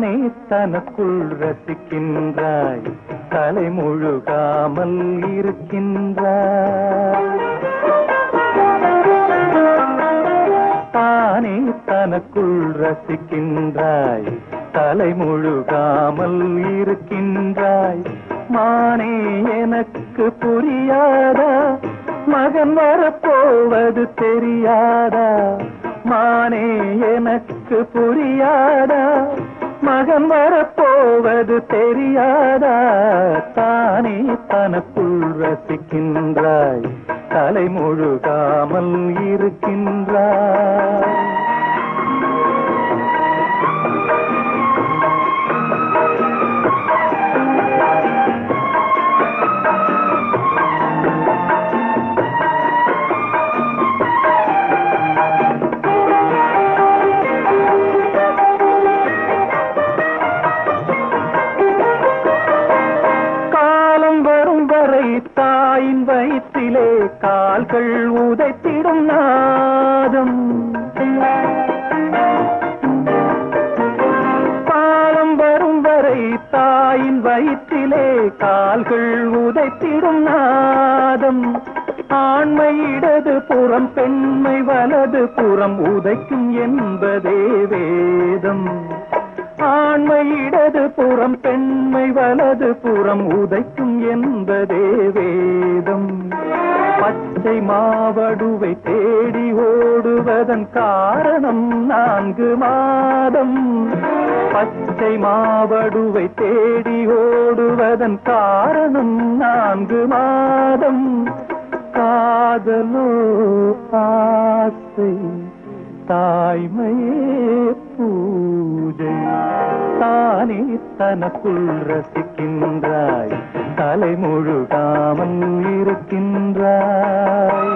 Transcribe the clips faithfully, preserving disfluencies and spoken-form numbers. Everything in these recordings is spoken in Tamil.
தானே தனக்குள் ரசிக்கின்றாய், தலை முழுகாமல் இருக்கின்றாய். தானே தனக்குள் ரசிக்கின்றாய், தலை முழுகாமல் இருக்கின்றாய். மானே எனக்கு புரியாதா, மகன் வரப்போவது தெரியாதா? மானே எனக்கு புரியாதா, மகன் வரப்போவது தெரியாதா? தானே தனக்குள் ரசிக்கின்றாய், தலை முழுகாமல் இருக்கின்றாய். தாயின் வயிற்றிலே கால்கள் உதைத்திடும் நாதம், காலம் வரும் வரை தாயின் வயிற்றிலே கால்கள் உதைத்திடும் நாதம். ஆண்மை இடது புறம், பெண்மை வலது புறம் உதைக்கும் என்பதே வேதம். ஆண்மை இடது புறம், பெண்மை வலது புறம் உதைக்கும் என்பதே வேதம். பச்சை மாவடுவை தேடி ஓடுவதன் காரணம் நான்கு மாதம். பச்சை மாவடுவை தேடி ஓடுவதன் காரணம் நான்கு மாதம். காதலோ ஆசை, தாய்மையே பூஜை. தானே தனக்குள் ரசிக்கின்றாய், தலை முழுகாமல் இருக்கின்றாய்.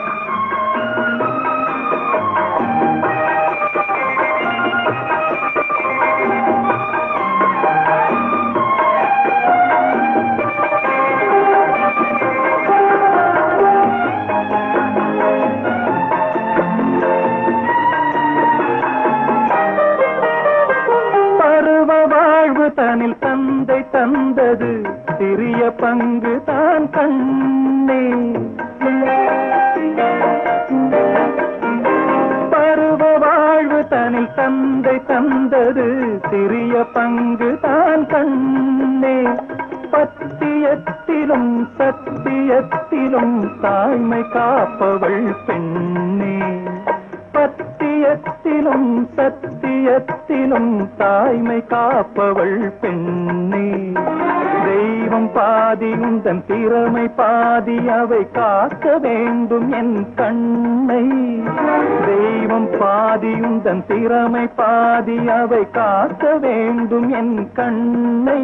தனில் தந்தை தந்தது சிறிய பங்கு தான் கண்ணே. பருவ வாழ்வு தனில் தந்தை தந்தது சிறிய பங்கு தான் கண்ணே. பத்தியத்திலும் சத்தியத்திலும் தாய்மை காப்பவள் பெண்ணே. பத்தியத்திலும் சத்தியத்திலும் தாய்மை காப்பவள் பெண்ணே. தெய்வம் பாதி உந்தன் திறமை பாதி, அவை காக்க வேண்டும் என் கண்ணை. தெய்வம் பாதி உந்தன் திறமை பாதி, அவை காக்க வேண்டும் என் கண்ணை.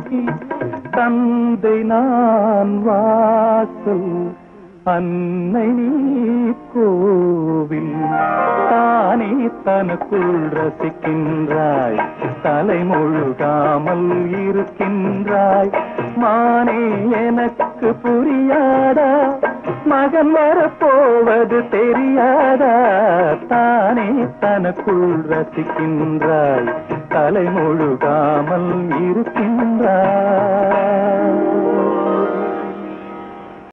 தந்தை நான் வாசல், அன்னை கோவில். தானே தனக்குள் ரசிக்கின்றாய், தலை முழுகாமல் இருக்கின்றாய். மானே எனக்கு புரியாதா, மகன் வரப்போவது தெரியாதா? தானே தனக்குள் ரசிக்கின்றாய், தலை முழுகாமல் இருக்கின்றாய்.